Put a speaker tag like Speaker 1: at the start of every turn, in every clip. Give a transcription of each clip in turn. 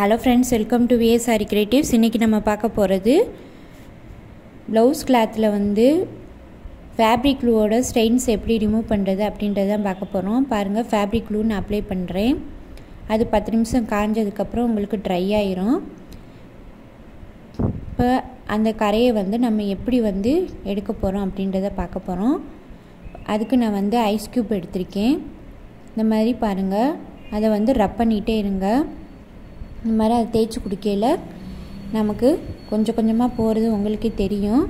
Speaker 1: Hello friends, welcome to VA sari creatives. இன்றைக்கி நம்ம பார்க்க போகிறது ப்ளவுஸ் கிளாத்தில் ஃபேப்ரிக் க்ளூவோட ஸ்டெயின்ஸ் எப்படி ரிமூவ் பண்ணுறது அப்படின்றத தான் பார்க்க போகிறோம். பாருங்கள், ஃபேப்ரிக் க்ளூ நான் அப்ளை பண்ணுறேன். அது 10 நிமிஷம் காஞ்சதுக்கப்புறம் உங்களுக்கு ட்ரை ஆயிரும். இப்போ அந்த கரையை நம்ம எப்படி எடுக்க போகிறோம் அப்படின்றத பார்க்க போகிறோம். அதுக்கு நான் ஐஸ் க்யூப் எடுத்திருக்கேன். இந்த மாதிரி பாருங்கள், அதை ரப் பண்ணிகிட்டே இருங்க. இந்த மாதிரி அதை தேய்ச்சி குடிக்கையில் நமக்கு கொஞ்சம் கொஞ்சமாக போகிறது உங்களுக்கே தெரியும்.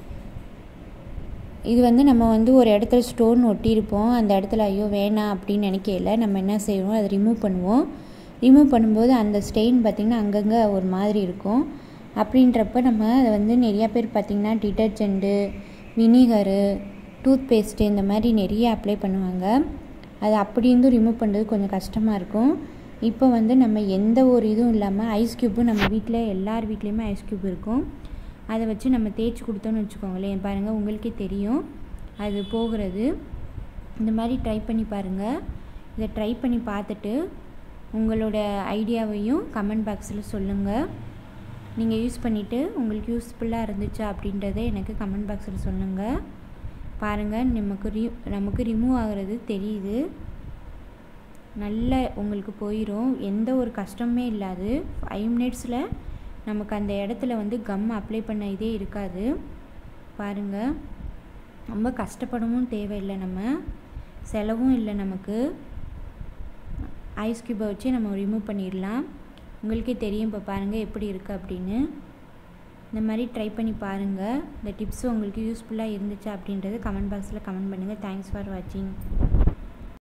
Speaker 1: இது நம்ம ஒரு இடத்துல ஸ்டோன் ஒட்டியிருப்போம். அந்த இடத்துல ஐயோ வேணாம் அப்படின்னு நினைக்கையில் நம்ம என்ன செய்வோம், அதை ரிமூவ் பண்ணுவோம். ரிமூவ் பண்ணும்போது அந்த ஸ்டெயின் பார்த்திங்கன்னா அங்கங்கே ஒரு மாதிரி இருக்கும். அப்படின்றப்ப நம்ம அதை நிறையா பேர் பார்த்திங்கன்னா டிட்டர்ஜெண்ட்டு, வினிகரு, டூத் பேஸ்ட்டு இந்த மாதிரி நிறைய அப்ளை பண்ணுவாங்க. அது அப்படி இருந்தும் ரிமூவ் பண்ணுறது கொஞ்சம் கஷ்டமாக இருக்கும். இப்போ நம்ம எந்த ஒரு இதுவும் இல்லாமல் ஐஸ் க்யூப்பும் நம்ம வீட்டில் எல்லார் வீட்லேயுமே ஐஸ் க்யூப் இருக்கும். அதை வச்சு நம்ம தேய்ச்சி கொடுத்தோன்னு வச்சுக்கோங்களேன், பாருங்கள் உங்களுக்கே தெரியும் அது போகிறது. இந்த மாதிரி ட்ரை பண்ணி பாருங்கள். இதை ட்ரை பண்ணி பார்த்துட்டு உங்களோட ஐடியாவையும் கமெண்ட் பாக்ஸில் சொல்லுங்கள். நீங்கள் யூஸ் பண்ணிவிட்டு உங்களுக்கு யூஸ்ஃபுல்லாக இருந்துச்சா அப்படின்றத எனக்கு கமெண்ட் பாக்ஸில் சொல்லுங்கள். பாருங்கள், நமக்கு ரிமூவ் ஆகிறது தெரியுது. நல்ல உங்களுக்கு போயிடும், எந்த ஒரு கஷ்டமே இல்லாது. 5 மினிட்ஸில் நமக்கு அந்த இடத்துல கம் அப்ளை பண்ண இதே இருக்காது. பாருங்கள், ரொம்ப கஷ்டப்படவும் தேவையில்லை, நம்ம செலவும் இல்லை. நமக்கு ஐஸ் க்யூப்பை வச்சு நம்ம ரிமூவ் பண்ணிடலாம். உங்களுக்கே தெரியும் இப்போ பாருங்கள் எப்படி இருக்குது அப்படின்னு. இந்த மாதிரி ட்ரை பண்ணி பாருங்கள். இந்த டிப்ஸ் உங்களுக்கு யூஸ்ஃபுல்லாக இருந்துச்சா அப்படின்றது கமெண்ட் பாக்ஸில் கமெண்ட் பண்ணுங்கள். தேங்க்ஸ் ஃபார் வாட்சிங்.